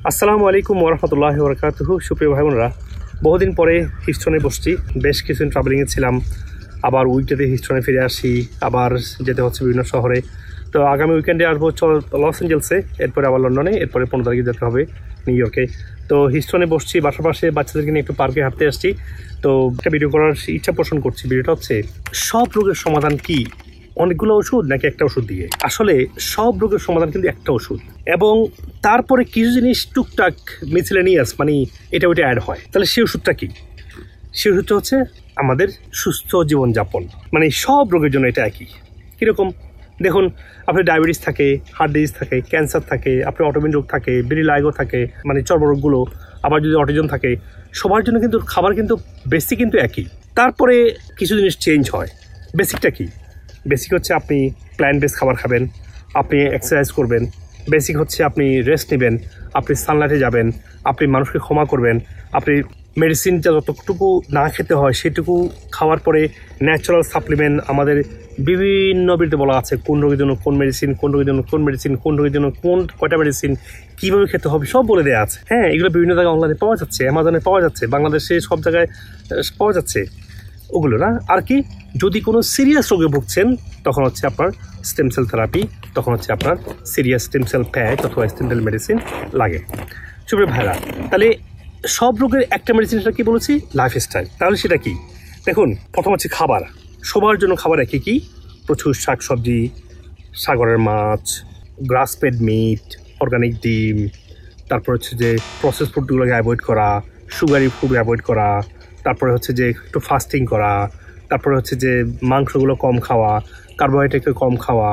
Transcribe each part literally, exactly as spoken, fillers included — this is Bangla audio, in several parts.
আসসালামু আলাইকুম ওরহমতুল্লাহি ওবরাকাতুহু। সুপ্রিয় ভাই বোনেরা, বহুদিন পরে হিস্টনে বসছি। বেশ কিছুদিন ট্রাভেলিংয়ে ছিলাম, আবার উইকডেতে হিস্টনে ফিরে আসি, আবার যেতে হচ্ছে বিভিন্ন শহরে। তো আগামী উইকেন্ডে আসবো লস অ্যাঞ্জেলসে, এরপরে আবার লন্ডনে, এরপরে পনেরো তারিখে যেতে হবে নিউ ইয়র্কে। তো হিস্টনে বসছি, বাসার পাশে বাচ্চাদেরকে নিয়ে একটু পার্কে হাঁটতে আসছি। তো একটা ভিডিও করার ইচ্ছা পোষণ করছি। ভিডিওটা হচ্ছে সব রোগের সমাধান কি অনেকগুলো ওষুধ নাকি একটা ওষুধ দিয়ে? আসলে সব রোগের সমাধান কিন্তু একটা ওষুধ, এবং তারপরে কিছু জিনিস টুকটাক মিসেলেনিয়াস মানে এটা ওইটা অ্যাড হয়। তাহলে সেই ওষুধটা কি? সেই ওষুধটা হচ্ছে আমাদের সুস্থ জীবনযাপন। মানে সব রোগের জন্য এটা একই। কীরকম দেখুন, আপনার ডায়াবেটিস থাকে, হার্ট ডিজিজ থাকে, ক্যান্সার থাকে, আপনার অটোমিউন রোগ থাকে, ভিটিলিগো থাকে, মানে চর্মরোগগুলো, আবার যদি অটিজম থাকে, সবার জন্য কিন্তু খাবার কিন্তু বেসিক কিন্তু একই। তারপরে কিছু জিনিস চেঞ্জ হয়। বেসিকটা কি? বেসিক হচ্ছে আপনি প্ল্যান্ট বেস খাবার খাবেন, আপনি এক্সারসাইজ করবেন, বেসিক হচ্ছে আপনি রেস্ট নেবেন, আপনি সানলাইটে যাবেন, আপনি মানুষকে ক্ষমা করবেন, আপনি মেডিসিনটা যতটুকু না খেতে হয় সেটুকু খাওয়ার পরে ন্যাচারাল সাপ্লিমেন্ট আমাদের বিভিন্ন বিরতে বলা আছে কোন রোগের জন্য কোন মেডিসিন, কোন রোগের জন্য কোন মেডিসিন, কোন রোগের জন্য কোন কয়টা মেডিসিন, কীভাবে খেতে হবে সব বলে দেওয়া আছে। হ্যাঁ, এগুলো বিভিন্ন জায়গায় অনলাইনে পাওয়া যাচ্ছে, অ্যামাজনে পাওয়া যাচ্ছে, বাংলাদেশে সব জায়গায় পাওয়া যাচ্ছে ওগুলো না। আর কি, যদি কোনো সিরিয়াস রোগে ভুগছেন তখন হচ্ছে আপনার স্টেম সেল থেরাপি, তখন হচ্ছে আপনার সিরিয়াস স্টেম সেল প্যাচ অথবা স্টেম সেল মেডিসিন লাগে। সুপ্রিয় ভাইরা, তাহলে সব রোগের একটা মেডিসিন, সেটা কি বলেছি? লাইফস্টাইল। তাহলে সেটা কি? দেখুন, প্রথম হচ্ছে খাবার। সবার জন্য খাবার একই কি? প্রচুর শাক সবজি, সাগরের মাছ, গ্রাস ফেড মিট, অর্গানিক ডিম, তারপর হচ্ছে যে প্রসেস ফুডগুলোকে অ্যাভয়েড করা, সুগারি ফুড অ্যাভয়েড করা, তারপরে হচ্ছে যে একটু ফাস্টিং করা, তারপরে হচ্ছে যে মাংসগুলো কম খাওয়া, কার্বোহাইড্রেটকে কম খাওয়া।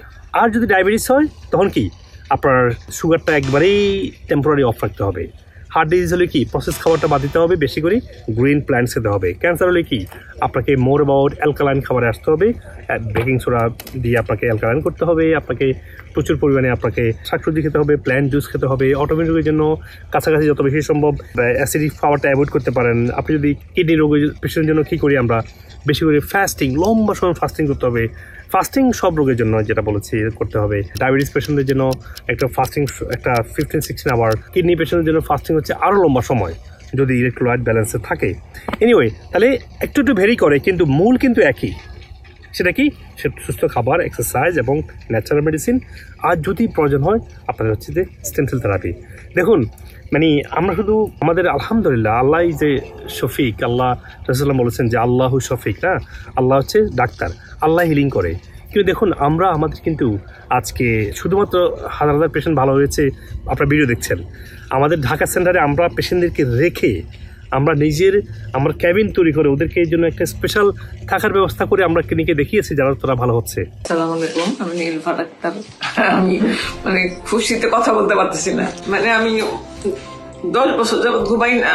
আর যদি ডায়াবেটিস হয় তখন কি? আপনার সুগারটা একবারেই টেম্পোরারি অফ রাখতে হবে। হার্ট ডিজিজ হলে কি? প্রসেস খাবারটা বাদ দিতে হবে, বেশি করে গ্রিন প্ল্যান্টস খেতে হবে। ক্যান্সার হলে কি? আপনাকে মোর অ্যাবাউট অ্যালকালাইন খাবারে আসতে হবে, বেকিং সোডা দিয়ে আপনাকে অ্যালকালাইন করতে হবে, আপনাকে প্রচুর পরিমাণে আপনাকে শাকসবজি খেতে হবে, প্ল্যান্ট জুস খেতে হবে। অটোমিউন রোগের জন্য কাছাকাছি যত বেশি সম্ভব অ্যাসিডিক খাবারটা অ্যাভয়েড করতে পারেন। আপনি যদি কিডনি রোগের পেশেন্টের জন্য কী করি আমরা? বেশি করে ফাস্টিং, লম্বা সময় ফাস্টিং করতে হবে। ফাস্টিং সব রোগের জন্য যেটা বলেছি করতে হবে। ডায়াবেটিস পেশেন্টদের জন্য একটা ফাস্টিং একটা ফিফটিন সিক্সটিন আওয়ার, কিডনি পেশেন্টের জন্য ফাস্টিং হচ্ছে আরও লম্বা সময় যদি ইলেকট্রোলাইট ব্যালেন্সে থাকে। এনিওয়ে, তাহলে একটু একটু ভেরি করে, কিন্তু মূল কিন্তু একই। সেটা কি? সে সুস্থ খাবার, এক্সারসাইজ এবং ন্যাচারাল মেডিসিন। আর যদি প্রয়োজন হয় আপনাদের হচ্ছে যে স্টেম সেল থেরাপি। দেখুন, মানে আমরা শুধু আমাদের আলহামদুলিল্লাহ, আল্লাহ যে শফিক, আল্লাহ রাসূলুল্লাহ বলেছেন যে আল্লাহু শফিক, না, আল্লাহ হচ্ছে ডাক্তার, আল্লাহ হিলিং করে। কিন্তু দেখুন, আমরা আমাদের কিন্তু আজকে শুধুমাত্র হাজার হাজার পেশেন্ট ভালো হয়েছে, আপনারা ভিডিও দেখছেন। আমাদের ঢাকা সেন্টারে আমরা পেশেন্টদেরকে রেখে আমরা নিজের আমার ক্যাবিন তৈরি করে ওদেরকে এই জন্য একটা স্পেশাল থাকার ব্যবস্থা করে আমরা ক্লিনিকে দেখিয়েছি, যারা তারা ভালো হচ্ছে। আসসালামু আলাইকুম, আমি নীলফা ডাক্তার। আমি মানে খুশিতে কথা বলতে পারতেছি না। মানে আমি দশ বছর যাবত ঘুমাই না,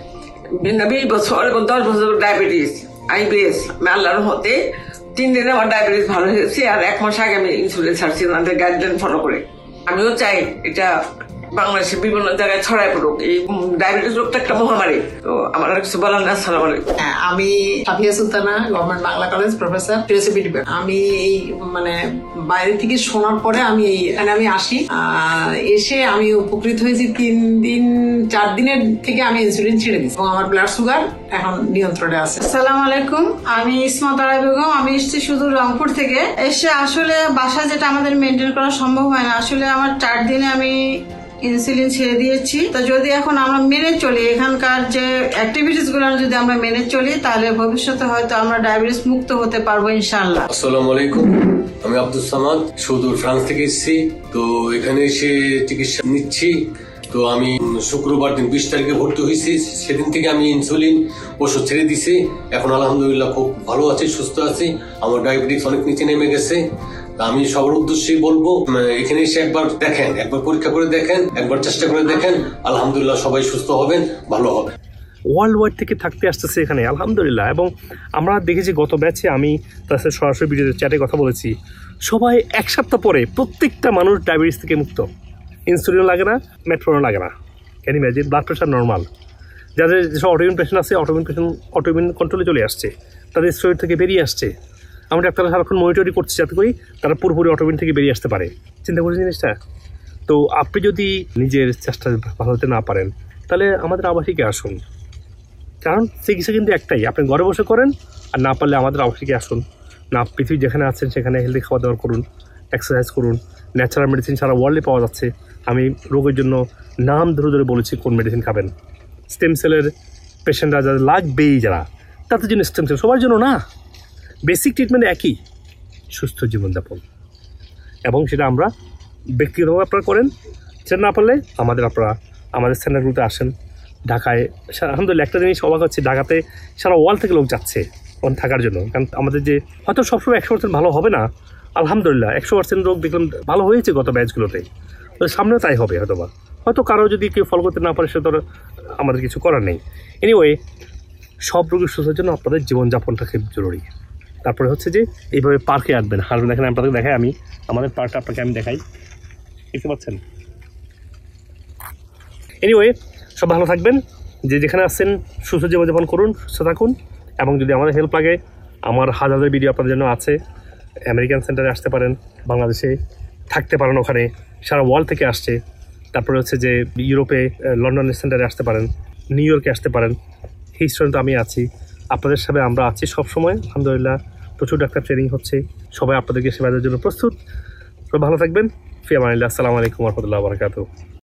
বিশ বছর এবং দশ বছর ডায়াবেটিস, আইবিএস। আমি আল্লাহর রহমতে তিন দিনে আমার ডায়াবেটিস ভালো হয়েছে, আর এক মাস আগে আমি ইনসুলিন ছাড়ছি ওনাদের গাইডলাইন ফলো করে। আমিও চাই এটা বাংলাদেশের বিভিন্ন জায়গায় ছড়ায় পড়ুক। এই ডায়াবেটিস রোগটা একটা মহামারী। তো আমার আর কিছু বলার না। আসসালামু আলাইকুম। আমি Safia Sultana, government Bangla college professor, philosophy department. আমি এই মানে বাইরে থেকে শোনার পরে আমি এখানে আমি আসি, এসে আমি উপকৃত হয়েছি। তিন দিন চার দিনের থেকে আমি ইনসুলিন ছেড়ে দিচ্ছি এবং আমার ব্লাড সুগার এখন নিয়ন্ত্রণে আছে। আসসালামু আলাইকুম, আমি ইসমা তারা বেগম। আমি এসেছি শুধু রংপুর থেকে। এসে আসলে বাসা যেটা আমাদের মেনটেন করা সম্ভব হয় না, আসলে আমার চার দিনে আমি ইনসুলিন ছেড়ে দিয়েছি। তো যদি এখন আমরা মেনে চলি, এখানকার যে অ্যাক্টিভিটিস গুলো যদি আমরা মেনে চলি, তাহলে ভবিষ্যতে হয়তো আমরা ডায়াবেটিস মুক্ত হতে পারবো ইনশাআল্লাহ। আসসালামু আলাইকুম, আমি আব্দুল সামাদ, সুদূর ফ্রান্স থেকে এসেছি। তো এখানে এসে চিকিৎসা নিচ্ছি। তো আমি শুক্রবার দিন বিশ তারিখে ভর্তি হয়েছি। সেদিন থেকে আমি ইনসুলিন ওষুধ ছেড়ে দিছি। এখন আলহামদুলিল্লাহ খুব ভালো আছি, সুস্থ আছি। আমার ডায়াবেটিস অনেক নিচে নেমে গেছে। আমি সবার উদ্দেশ্যেই বলবো, এখানে এসে একবার দেখেন, একবার পরীক্ষা করে দেখেন, একবার চেষ্টা করে দেখেন। আলহামদুলিল্লাহ সবাই সুস্থ হবেন, ভালো হবে। ওয়ার্ল্ড ওয়াইড থেকে থাকতে আসতেছে এখানে, আলহামদুলিল্লাহ। এবং আমরা দেখেছি গত ব্যাচে, আমি তার সাথে সরাসরি ভিডিওতে চ্যাটে কথা বলেছি, সবাই এক সপ্তাহ পরে প্রত্যেকটা মানুষ ডায়াবেটিস থেকে মুক্ত। ইনসুলিনও লাগে না, মেট্রোনও লাগে না। Can you imagine? Blood pressure normal. যাদের যেসব অটোইমিউন পেশেন্ট আছে, অটোইমিউন পেশেন্ট অটোইমিউন কন্ট্রোলে চলে আসছে, তাদের শরীর থেকে বেরিয়ে আসছে। আমরা ডাক্তাররা সারাক্ষণ মনিটরিং করছি যাতে করে তারা পুরোপুরি অটোইমিউন থেকে বেরিয়ে আসতে পারে। চিন্তা করছি জিনিসটা। তো আপনি যদি নিজের চেষ্টা ভালো হতে না পারেন তাহলে আমাদের আবাসিকে আসুন, কারণ চিকিৎসা কিন্তু একটাই, আপনি ঘরে বসে করেন, আর না পারলে আমাদের আবাসিকে আসুন। না পৃথিবী যেখানে আছেন সেখানে হেলদি খাওয়া দাওয়া করুন, এক্সারসাইজ করুন, ন্যাচারাল মেডিসিন সারা ওয়ার্ল্ডে পাওয়া যাচ্ছে। আমি রোগের জন্য নাম ধরে ধরে বলেছি কোন মেডিসিন খাবেন। স্টেম সেলের পেশেন্টরা যারা লাগবেই, যারা তাদের জন্য স্টেম সেল, সবার জন্য না, বেসিক ট্রিটমেন্ট একই, সুস্থ জীবনযাপন। এবং সেটা আমরা ব্যক্তিগতভাবে আপনারা করেন, সেটা না পারলে আমাদের আপনারা আমাদের সেন্টারগুলোতে আসেন। ঢাকায় আলহামদুলিল্লাহ একটা জিনিস অবাক হচ্ছে, ঢাকাতে সারা ওয়ার্ল্ড থেকে লোক যাচ্ছে ওখানে থাকার জন্য। কারণ আমাদের যে হয়তো সবসময় একশো পার্সেন্ট ভালো হবে না, আলহামদুলিল্লাহ একশো পার্সেন্ট রোগ দেখলাম ভালো হয়েছে গত ব্যাচগুলোতে, সামনেও তাই হবে হয়তো বা। হয়তো কারো যদি কেউ ফলো করতে না পারে সে তো আমাদের কিছু করার নেই। এনিওয়ে, সব রোগীর সুস্থতার জন্য আপনাদের জীবনযাপনটা খুব জরুরি। তারপরে হচ্ছে যে এইভাবে পার্কে আসবেন, হাঁটবেন। দেখেন আপনাদের দেখাই, আমি আমাদের পার্কটা আপনাকে আমি দেখাই, দেখতে পাচ্ছেন। এনিওয়ে, সব ভালো থাকবেন, যে যেখানে আসছেন সুস্থ জীবনযাপন করুন, সুস্থ থাকুন। এবং যদি আমাদের হেল্প লাগে, আমার হাজার হাজার ভিডিও আপনাদের জন্য আছে। আমেরিকান সেন্টারে আসতে পারেন, বাংলাদেশে থাকতে পারেন, ওখানে সারা ওয়ার্ল্ড থেকে আসছে। তারপরে হচ্ছে যে ইউরোপে লন্ডনের সেন্টারে আসতে পারেন, নিউ ইয়র্কে আসতে পারেন। হিস্ট্রি তো আমি আছি, আপনাদের সাথে আমরা আছি সবসময়। আলহামদুলিল্লাহ প্রচুর ডাক্তার ট্রেনিং হচ্ছে, সবাই আপনাদেরকে সেবা দেওয়ার জন্য প্রস্তুত। সব ভালো থাকবেন। ফি আমানিল্লাহ। আসসালামু আলাইকুম ওয়া রাহমাতুল্লাহি ওয়া বারাকাতুহু।